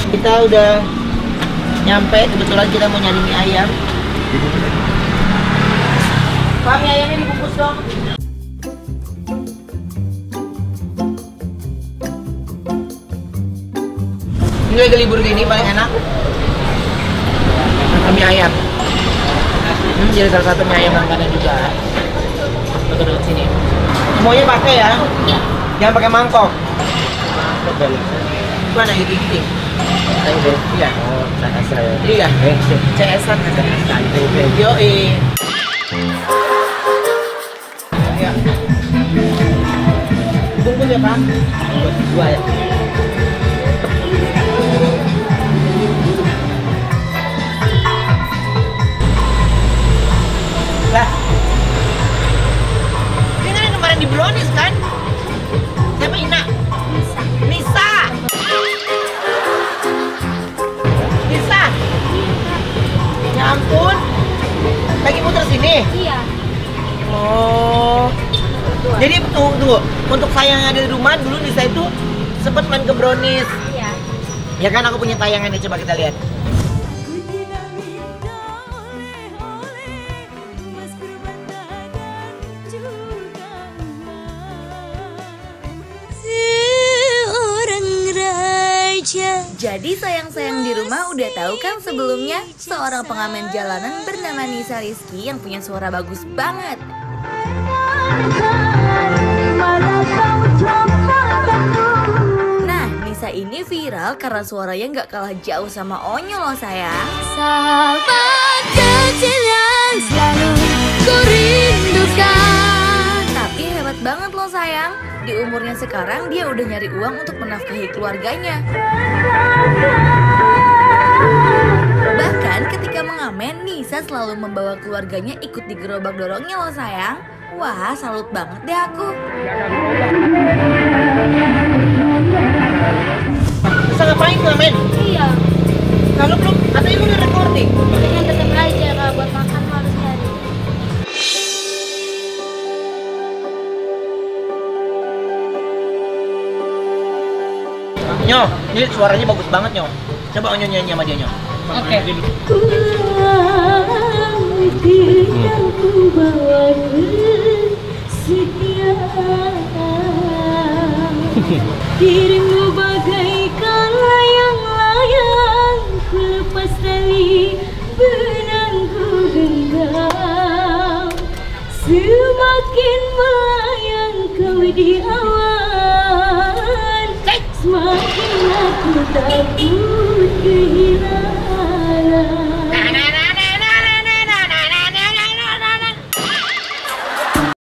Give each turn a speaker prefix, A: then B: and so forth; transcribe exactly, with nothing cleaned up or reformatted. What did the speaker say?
A: Kita udah nyampe, kebetulan kita mau nyari mie ayam. Pak, mie ayamnya dibungkus dong. Ini lagi libur gini paling enak makan mie ayam. Hmm, jadi salah satu mie ayam langganan juga. Kita duduk sini. Semuanya pakai ya. Jangan pakai mangkok. Mana gitu-gitu? Iya. Oh, saya. Iya. C S-an kan. Yoi. Ya. Bungkus ya, Pak? Bungkus dua ya. Lah. Ini kan yang kemarin di Brownies kan? Siapa Ina? Nisa. Nisa. Nisa. Ya ampun. Lagi muter sini?
B: Iya.
A: Oh. Jadi tunggu, tunggu. Untuk saya yang ada di rumah dulu Nisa itu sempat main ke Brownies.
B: Iya.
A: Ya kan aku punya tayangannya, coba kita lihat.
C: Jadi sayang-sayang di rumah udah tahu kan sebelumnya seorang pengamen jalanan bernama Nisa Rizky yang punya suara bagus banget. Nah, Nisa ini viral karena suaranya nggak kalah jauh sama Onyo loh sayang.
B: Sahabat kecil yang selalu ku rindukan.
C: Tapi hebat banget loh sayang. Di umurnya sekarang dia udah nyari uang untuk menafkahi keluarganya. Bahkan ketika mengamen, Nisa selalu membawa keluarganya ikut di gerobak dorongnya loh sayang. Wah, salut banget deh aku.
A: Bisa ngapain ngamen?
B: Iya.
A: Kalau belum, atau ini udah recording?
B: Yang tetap aja kalau buat makan harus cari.
A: Nyo, ini suaranya bagus banget Nyo. Coba Onyo nyanyi sama dia Nyo.
D: Oke.
B: Dirimu bagaikan layang-layang, ku lepas tali benang ku genggam. Semakin melayang kau di awan, semakin aku takut kehilangan.